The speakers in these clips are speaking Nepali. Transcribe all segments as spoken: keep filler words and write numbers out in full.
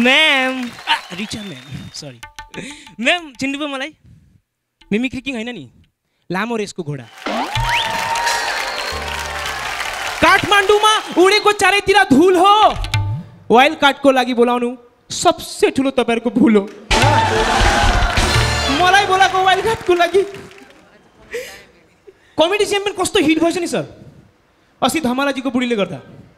Ma'am Richa ma'am sorry ma'am चिन्नुभयो मलाई मिमिक्री किङ होइन नि लामो रेसको घोडा काठमाडौँमा उडेको चारैतिर धुल हो वाइल्ड कार्डको लागि बोलाउनु सबसे ठुलो तपाईहरुको भुल हो मलाई बोलाको वाइल्ड कार्डको लागि कमेडी च्याम्पियन कस्तो हिट भएछ नि सर अस्ति धमालाजीको बुढीले गर्दा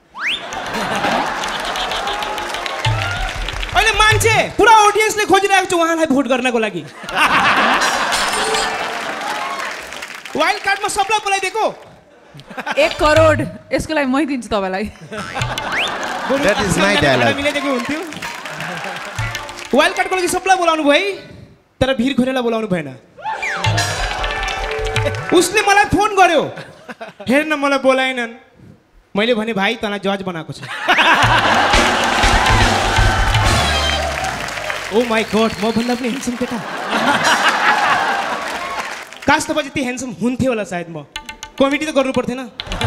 अहिले मान्छे पुरा ऑडियन्सले खोजिरहेको छ उहाँलाई भोट गर्नको लागि वाइल्ड कार्डमा सबलाई बोलाइदिएको एक करोड यसको लागि मै दिन्छु तपाईलाई That is my dialogue. मिलाइदिएको हुन्थ्यो वाइल्ड कार्डको लागि सबलाई बोलाउनु भयो है तर भिर खोरेलाई बोलाउनु भएन उसले मलाई फोन गर्यो हेर्न मलाई बोलाएनन् मैले भने भाइ तँलाई जज बनाएको छ ओ माय गॉड म भन्दा पनि ह्यान्डसम केटा काश तपाईँ जति ह्यान्डसम हुन्थ्यो होला सायद म कमेडी त गर्नु पर्थेन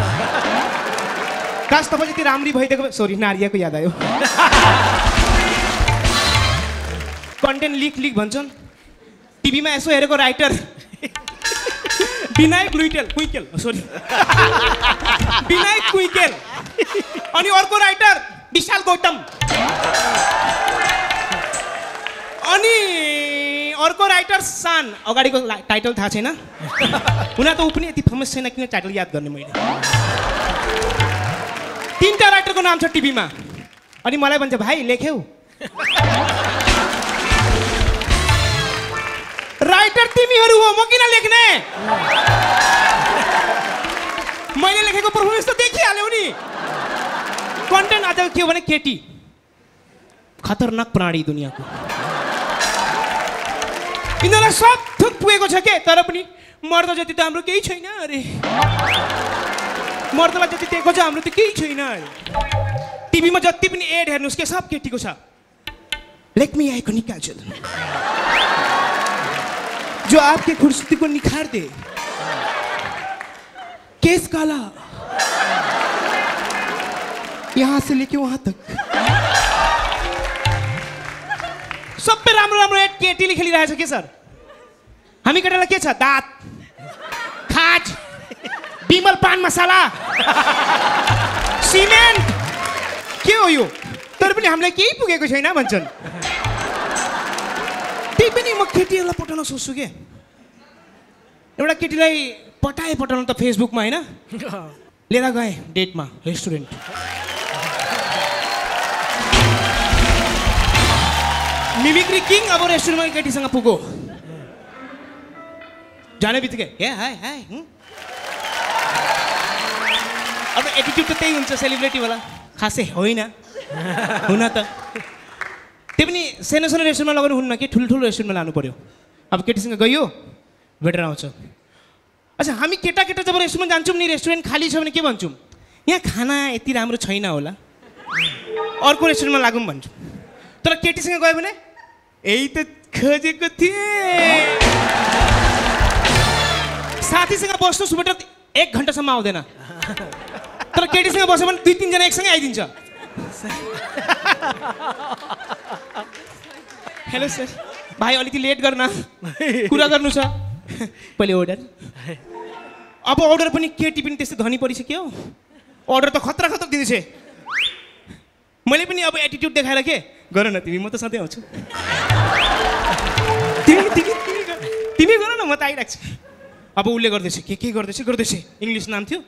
काश तपाईँ जति राम्री भइदिएको सरी नारियाको याद आयो कन्टेन्ट लिक लिक भन्छन् टिभीमा यसो हेरेको राइटर विनायक लुइटेल कुइकेल सरी विनायक कुइकेल अनि अर्को राइटर विशाल गौतम अनि अर्को राइटर सान अगाडिको टाइटल थाहा छैन उनीहरू त ऊ पनि यति फेमस छैन किन टाइटल याद गर्ने मैले तीनटा राइटरको नाम छ टिभीमा अनि मलाई भन्छ भाइ लेख्यौ राइटर तिमीहरू हो म किन लेख्ने मैले लेखेको पर्फर्मेन्स त देखिहाल्यौ नि कन्टेन्ट आज के हो भने केटी खतरनाक प्राणी दुनियाँको यिनीहरूलाई सब थुक पुगेको छ के तर पनि मर्द जति त हाम्रो केही छैन अरे मर्दलाई जति दिएको छ हाम्रो त केही छैन अरे टिभीमा जति पनि एड हेर्नुहोस् के सब केटीको छ लेख्मी आएको निकाल्छु जो आपके खूबसूरती को निखार दे केस काला यहाँ से लेके वहां तक सबै राम्रो राम्रो एड केटीले खेलिरहेछ के सर हामी केटालाई के छ दाँत खाज बिमल पान मसाला सिमेन्ट के हो यो तर पनि हामीलाई केही पुगेको छैन भन्छन् त्यही पनि म केटीहरूलाई पठाउन सोच्छु के एउटा केटीलाई पटाए पठाउनु त फेसबुकमा होइन लिएर गएँ डेटमा रेस्टुरेन्ट मिमिक्री किङ अब रेस्टुरेन्टमा केटीसँग पुगो जाने बित्तिकै ए हाय हाय अब एटिट्युड त त्यही हुन्छ सेलिब्रिटीवाला खासै होइन हुन त त्यो पनि सानो सानो रेस्टुरेन्टमा लगाउनु हुन्न कि ठुल्ठुलो रेस्टुरेन्टमा लानु पर्यो अब केटीसँग गयो भेटेर आउँछ अच्छा हामी केटा केटा जब रेस्टुरेन्टमा जान्छौँ नि रेस्टुरेन्ट खाली छ भने के भन्छौँ यहाँ खाना यति राम्रो छैन होला अर्को रेस्टुरेन्टमा लागौँ भन्छौँ तर केटीसँग गयो भने यही त खोजेको थिएँ साथीसँग बस्नुहोस् बेटर एक घन्टासम्म आउँदैन तर केटीसँग बस्यो भने दुई तिनजना एकसँगै आइदिन्छ हेलो सर भाइ अलिकति लेट गर्न कुरा गर्नु छ पहिले अर्डर अब अर्डर पनि केटी पनि त्यस्तै धनी परिसक्यो अर्डर त खतरा खतरा दिँदैछ मैले पनि अब एटिट्युड देखाएर के गर न तिमी म त सधैँ आउँछु तिमी तिमी तिमी गर न म त आइरहेको छु अब उसले गर्दैछ के के गर्दैछ गर्दैछ इङ्ग्लिस नाम थियो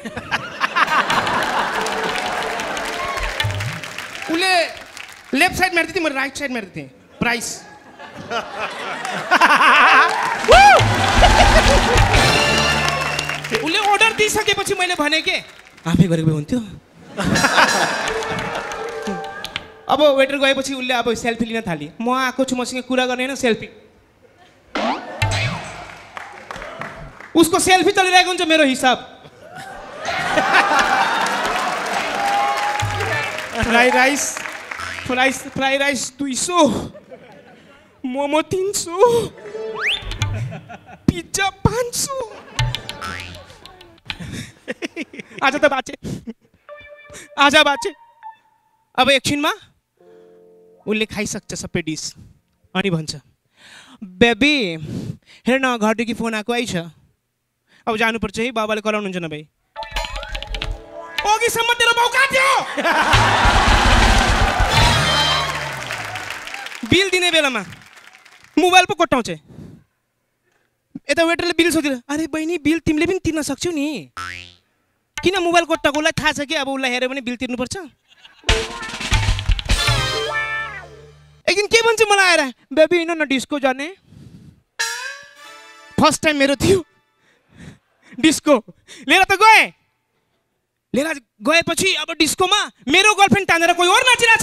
उसले लेफ्ट साइड मार्दै थिएँ म राइट साइड मार्दै थिएँ प्राइस उसले अर्डर दिइसकेपछि मैले भने के आफै गरेको हुन्थ्यो अब वेटर गएपछि उसले अब सेल्फी लिन थाली म आएको छु मसँग कुरा गर्ने होइन सेल्फी उसको सेल्फी चलिरहेको हुन्छ मेरो हिसाब fry rice fry fry rice दुई सौ मोमो तीन सौ पिज्जा पाँच सौ आज त बाँचे आज बाँचे अब एकछिनमा उसले खाइसक्छ सबै डिस अनि भन्छ बेबी हेर न घरदेखि फोन आएको आइछ अब जानुपर्छ है बाबाले कराउनुहुन्छ न भाइ अघिसम्म तेरो बाउ कहाँ थियो बिल दिने बेलामा मोबाइल पो कोट्टाउँछ यता वेटरले बिल सोधिदियो अरे बहिनी बिल तिमीले पनि तिर्न सक्छौ नि किन मोबाइल कोट्टाको उसलाई थाहा छ कि अब उसलाई हेऱ्यो भने बिल तिर्नुपर्छ एकदिन के भन्छ मलाई आएर बेबी हिँड न डिस्को जाने फर्स्ट टाइम मेरो थियो डिस्को लिएर त गएँ लिएर गएपछि अब डिस्कोमा मेरो गर्लफ्रेन्ड तानेर कोही और नाचिरहेछ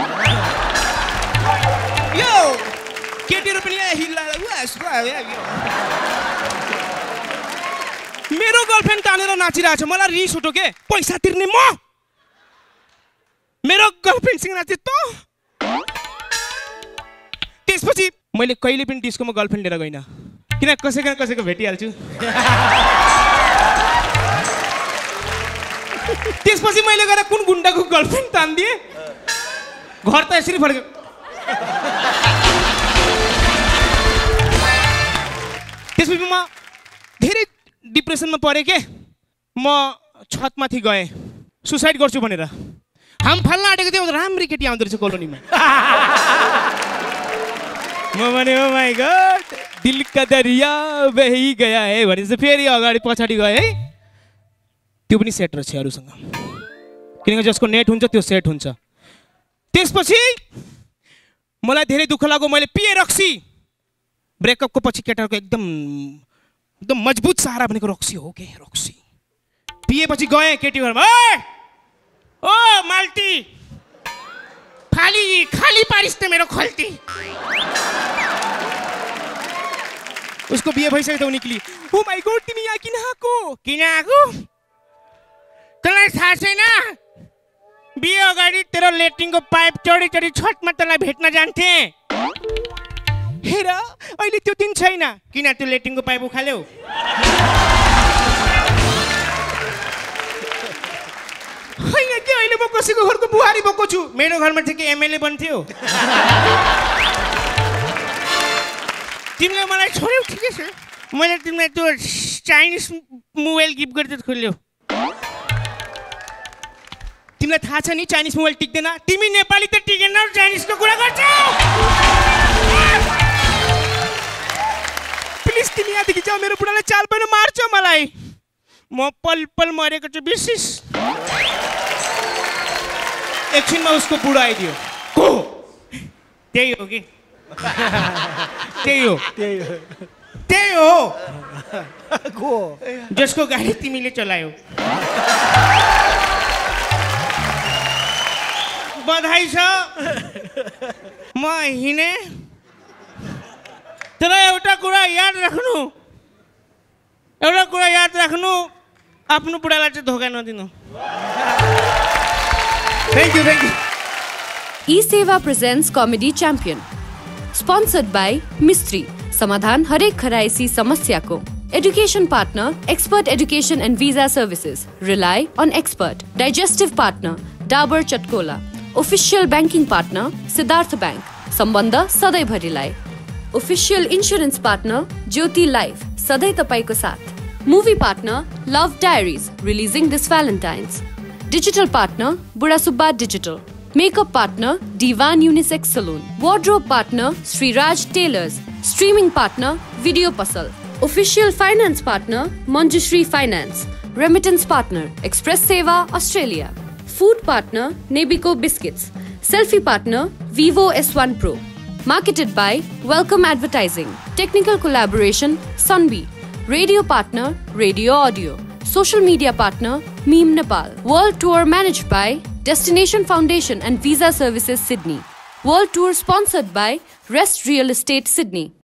यो केटीहरू पनि मेरो गर्लफ्रेन्ड तानेर नाचिरहेछ मलाई रिस उठ्यो के पैसा तिर्ने म मेरो गर्लफ्रेन्डसँग नाचे त त्यसपछि मैले कहिले पनि डिस्कोमा गर्लफ्रेन्ड लिएर गइनँ किन कसैको न कसैको भेटिहाल्छु त्यसपछि मैले गएर कुन गुन्डाको गर्लफ्रेन्ड तानिदिएँ घर त यसरी फर्क्यो त्यसपछि म धेरै डिप्रेसनमा परेँ के म छतमाथि गएँ सुसाइड गर्छु भनेर हाम फाल्न आँटेको थियो राम्री केटी आउँदो रहेछ कोलोनीमा म भने ओ माई गॉड दिल का दरिया बही गया है भनेपछि फेरि अगाडि पछाडि गएँ है त्यो पनि सेट रहेछ अरूसँग किनकि जसको नेट हुन्छ त्यो सेट हुन्छ त्यसपछि मलाई धेरै दुःख लाग्यो मैले पिए रक्सी ब्रेकअपको पछि केटाको एकदम एकदम मजबुत सहारा भनेको रक्सी हो के रक्सी पिएपछि गएँ केटी घरमा ओ माल्टी खाली खाली पारिस त मेरो खल्ती उसको बिहे भइसक्यो त उ निक्ली ओ माई गॉड तिमी यहाँ किन आएको किन आएको तँलाई थाहा छैन बिहे अगाडि तेरो लेट्रिनको पाइप चढी चढी छतमा तँलाई भेट्न जान्थे हेर अहिले त्यो दिन छैन किन त्यो लेट्रिनको पाइप उखाल्यौ होइन के अहिले म कसैको घरको बुहारी भएको छु मेरो घरमा चाहिँ के एमएलए बन्थ्यो तिमीले मलाई छोड्यौ ठिकै छ मैले तिमीलाई त्यो चाइनिज मोबाइल गिफ्ट गरेर खोल्यौ तिमीलाई थाहा छ नि चाइनिज मोबाइल टिक्दैन तिमी नेपाली त टिकेन चाइनिजको कुरा गर्छौ प्लिज तिमी यहाँदेखि जाऊ मेरो बुढाले चाल पनि मार्छ मलाई म पल पल मरेको छु विशेष एकछिनमा उसको बुढा आइदियो को त्यही हो कि त्यही हो त्यही हो को जसको गाडी तिमीले चलायौ बधाई छ म हिँडे तर एउटा कुरा याद राख्नु एउटा कुरा याद राख्नु आफ्नो बुढालाई चाहिँ धोका नदिनु thank you thank you eSewa presents Comedy Champion sponsored by Mistri Samadhan हरेक खराइसी समस्या को education partner expert education and visa services rely on expert digestive partner Dabur Chatkola official banking partner Siddhartha Bank संबंध सधैँ भरिलाई official insurance partner Jyoti Life सधैँ तपाईको साथ movie partner Love Diaries releasing this Valentine's digital partner Budha Subba digital makeup partner Diwan unisex salon wardrobe partner Shriraj tailors streaming partner video पसल official finance partner Manjushree Finance remittance partner Express Sewa Australia food partner Nebico biscuits selfie partner Vivo S one Pro marketed by Welcome Advertising technical collaboration Sunbee radio partner Radio Audio social media partner Meme Nepal world tour managed by Destination Foundation and Visa Services Sydney world tour sponsored by Rest Real Estate Sydney